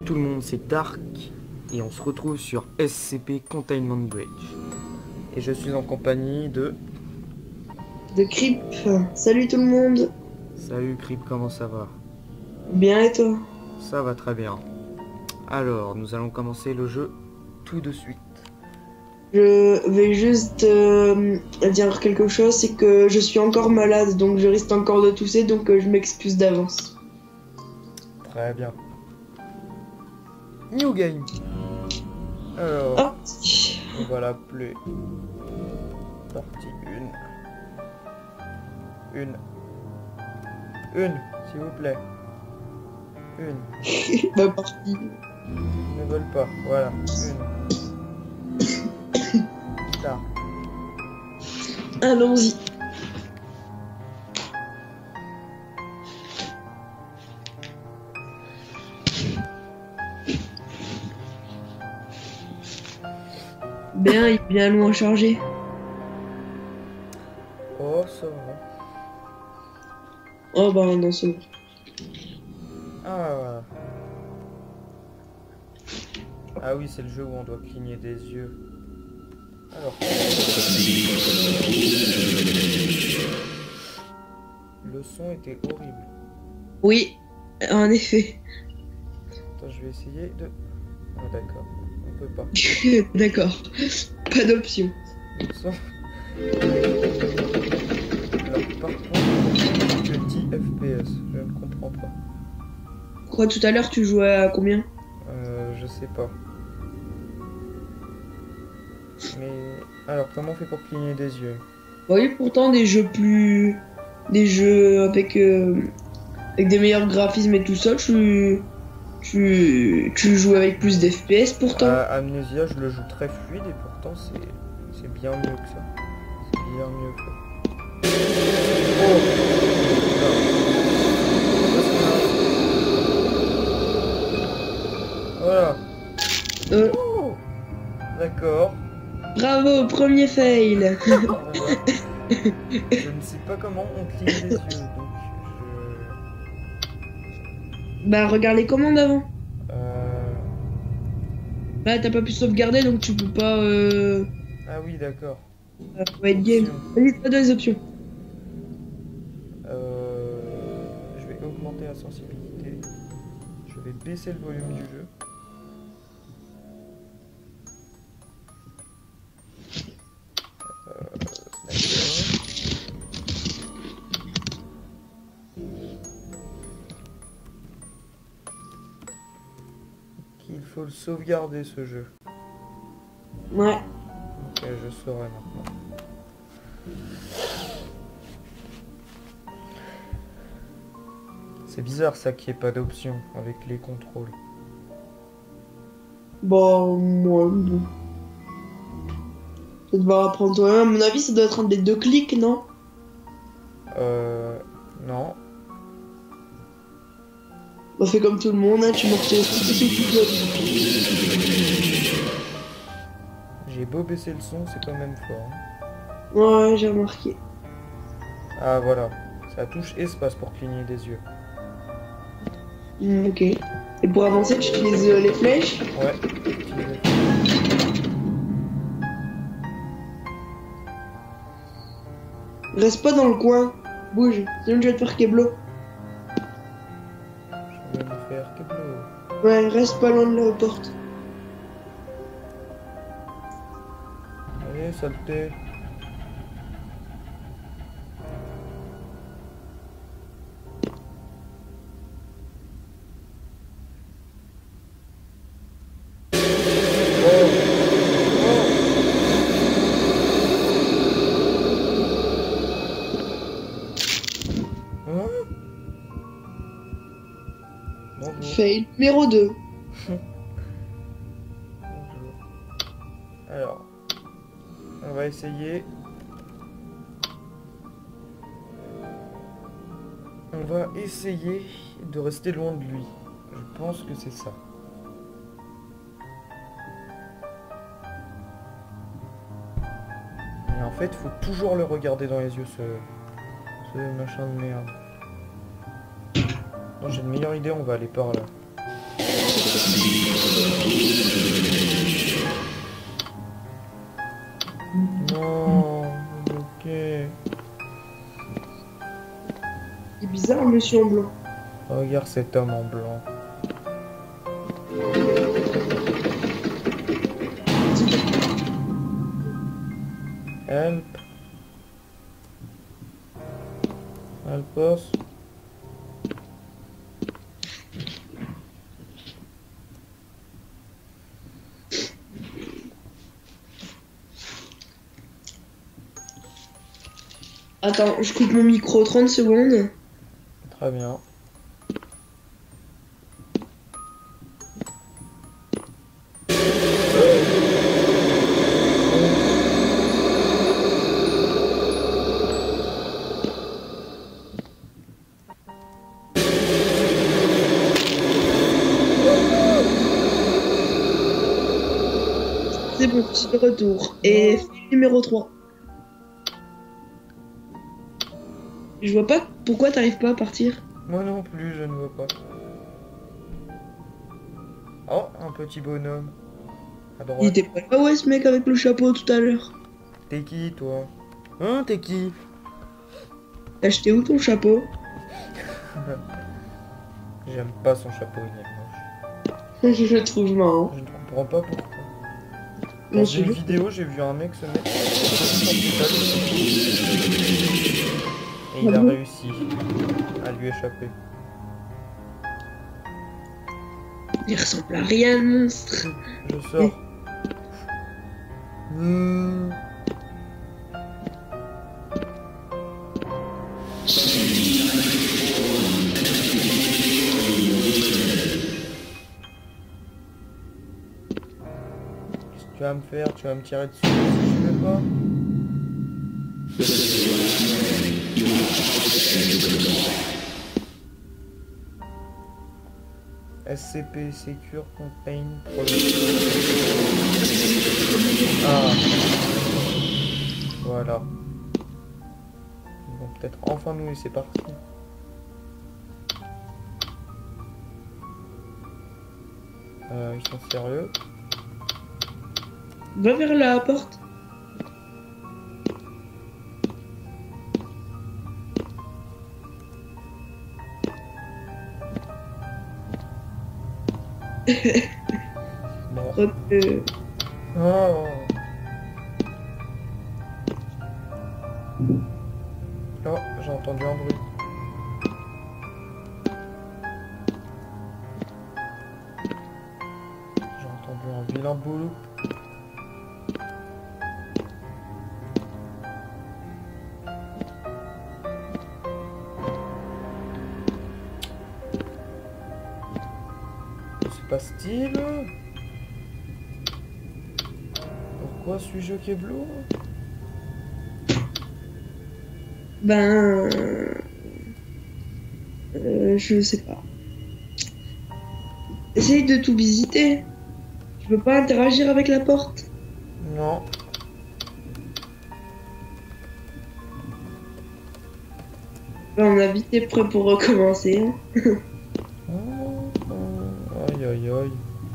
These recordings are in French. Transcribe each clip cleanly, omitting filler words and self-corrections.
tout le monde, c'est Dark et on se retrouve sur SCP Containment Bridge. Et je suis en compagnie de Creep. Salut tout le monde. Salut Creep, comment ça va? Bien et toi? Ça va très bien. Alors, nous allons commencer le jeu tout de suite. Je vais juste dire quelque chose, c'est que je suis encore malade, donc je risque encore de tousser, donc je m'excuse d'avance. Très bien. New game. Alors, Ah, on va l'appeler partie 1. Une, s'il vous plaît. Une. ma partie. Ne vole pas, voilà. Une. Là. Allons-y. Bien, il est bien loin chargé. Oh, ça va. Oh bah non, c'est bon. Ah. Ah oui, c'est le jeu où on doit cligner des yeux. Alors. Le son était horrible. Oui, en effet. Attends, je vais essayer de... Ah d'accord, on peut pas. D'accord. Pas d'option. Le son... Alors par contre, je dis FPS, je ne comprends pas. Quoi, tout à l'heure tu jouais à combien? Je sais pas. Mais... Alors comment on fait pour cligner des yeux? Oui, pourtant des jeux plus... Des jeux avec des meilleurs graphismes et tout ça, tu joues avec plus d'FPS pourtant. Amnesia, je le joue très fluide et pourtant c'est bien mieux que ça. C'est bien mieux fait. Oh. Voilà. Oh. D'accord. Bravo, premier fail. Je ne sais pas comment on cligne les yeux, donc Bah regarde les commandes avant. euh... Bah t'as pas pu sauvegarder donc tu peux pas Ah oui, d'accord. être game. Vas-y, t'as deux options. Je vais augmenter la sensibilité. Je vais baisser le volume du jeu. Il faut le sauvegarder ce jeu. Ouais. Ok, je saurai maintenant. C'est bizarre ça qu'il n'y ait pas d'option avec les contrôles. Bah moi bon. Ça devra apprendre toi. À mon avis ça doit être un des deux clics, non? Non. Bah fais comme tout le monde, hein, tu montes J'ai beau baisser le son, c'est quand même fort. Hein. Ouais, j'ai remarqué. Ah voilà, ça touche espace pour cligner des yeux. Ok. Et pour avancer, tu utilises les flèches? Ouais. Reste pas dans le coin. Bouge, sinon je vais te faire keblo. Je vais me faire keblo. Ouais, reste pas loin de la porte. Allez, saleté. Fail numéro 2. Bonjour. Alors, on va essayer. On va essayer de rester loin de lui. Je pense que c'est ça. Et en fait, faut toujours le regarder dans les yeux, ce machin de merde. Non, j'ai une meilleure idée, on va aller par là. Non, ok. C'est bizarre, monsieur en blanc. Regarde cet homme en blanc. Help. Help us. Attends, je coupe mon micro 30 secondes. Très bien. C'est bon, je suis de retour. Et fil numéro 3. Je vois pas pourquoi t'arrives pas à partir. Moi non plus, je ne vois pas. Oh, un petit bonhomme. À Il droite. était pas là, ouais, ce mec avec le chapeau tout à l'heure. T'es qui, toi? Hein, t'es qui? T'as acheté où ton chapeau? J'aime pas son chapeau, il est moche. Je le trouve marrant. Je ne comprends pas pourquoi. Moi, Dans je une le- vidéo, j'ai vu un mec se mettre et il a réussi à lui échapper. Il ressemble à rien, le monstre. Je sors. Qu'est-ce que tu vas me faire? Tu vas me tirer dessus si je veux pas? SCP Secure Contain Product. Ah. Voilà. Ils vont peut-être enfin nous laisser partir. Ils sont sérieux. Va vers la porte. Bon. Oh. Oh, j'ai entendu un bruit. J'ai entendu un vilain boulot. C'est pas style. Pourquoi suis-je Keblo? Ben... je sais pas. Essaye de tout visiter. Tu peux pas interagir avec la porte. Non. Ben, on a vite été prêt pour recommencer. Hein. Aïe aïe aïe.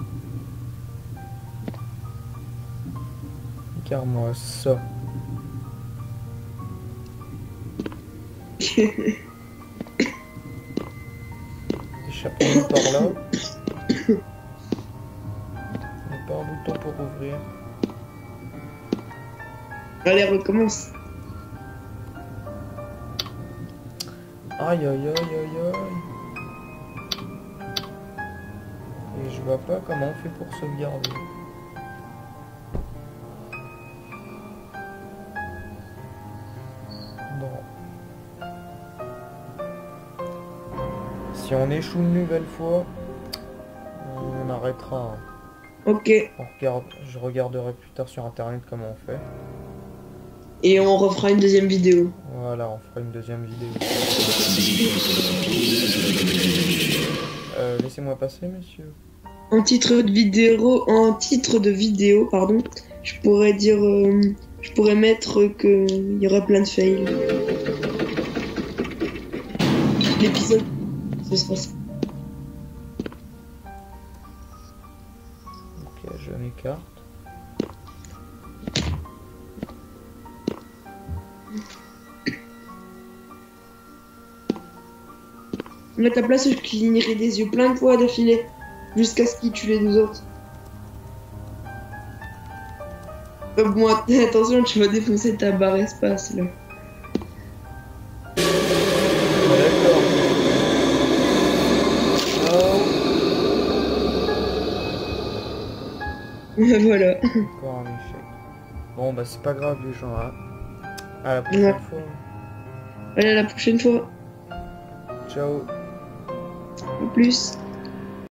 Regarde-moi ça. Échappons par là. Il n'y a pas un bouton pour ouvrir. Allez, recommence. Aïe aïe aïe aïe aïe. Et je vois pas comment on fait pour sauvegarder. Bon. Si on échoue une nouvelle fois, on arrêtera. Ok. Je regarderai plus tard sur internet comment on fait. Et on refera une deuxième vidéo. Voilà, on fera une deuxième vidéo. Laissez-moi passer, monsieur. En titre de vidéo, pardon, je pourrais dire, je pourrais mettre que il y aura plein de fails. L'épisode, ce sera ça. Ok, je m'écarte. À ta place, je clignerais des yeux plein de fois d'affilée, jusqu'à ce qu'il tue les deux autres. Bon, attention, tu vas défoncer ta barre espace, là. D'accord. Voilà. Encore un échec. Bon, bah, c'est pas grave, les gens. Hein. À la prochaine Ouais. fois. Allez, à la prochaine fois. Ciao. En plus.